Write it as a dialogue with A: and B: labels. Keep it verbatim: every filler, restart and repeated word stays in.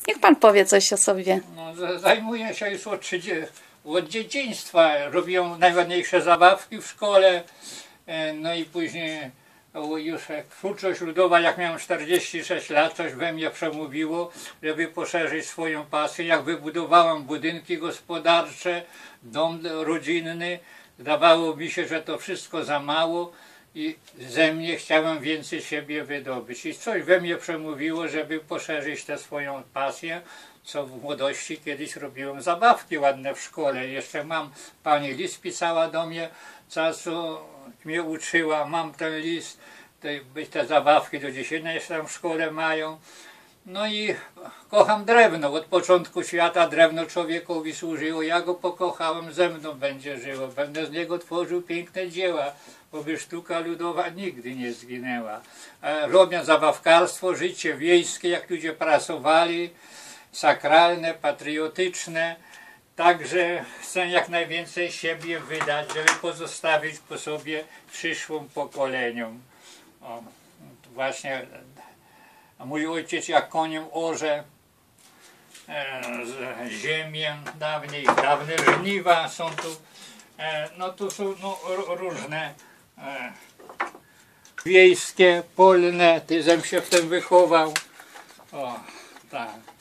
A: Niech pan powie coś o sobie.
B: No, zajmuję się już od, od dzieciństwa. Robiłem najładniejsze zabawki w szkole. No i później już twórczość ludowa, jak miałem czterdzieści sześć lat, coś we mnie przemówiło, żeby poszerzyć swoją pasję. Jak wybudowałem budynki gospodarcze, dom rodzinny, zdawało mi się, że to wszystko za mało i ze mnie chciałem więcej siebie wydobyć. I coś we mnie przemówiło, żeby poszerzyć tę swoją pasję, co w młodości kiedyś robiłem zabawki ładne w szkole. Jeszcze mam, pani list pisała do mnie, co mnie uczyła, mam ten list, te, te zabawki do dzisiaj jeszcze tam w szkole mają. No i kocham drewno. Od początku świata drewno człowiekowi służyło. Ja go pokochałem, ze mną będzie żyło. Będę z niego tworzył piękne dzieła, bo by sztuka ludowa nigdy nie zginęła. Robię zabawkarstwo, życie wiejskie, jak ludzie pracowali, sakralne, patriotyczne. Także chcę jak najwięcej siebie wydać, żeby pozostawić po sobie przyszłym pokoleniom. O, właśnie mój ojciec jak koniem orze e, z ziemię dawniej, dawne żniwa są tu, e, no tu są no, różne e, wiejskie, polne, tyzem się w tym wychował. O, tak.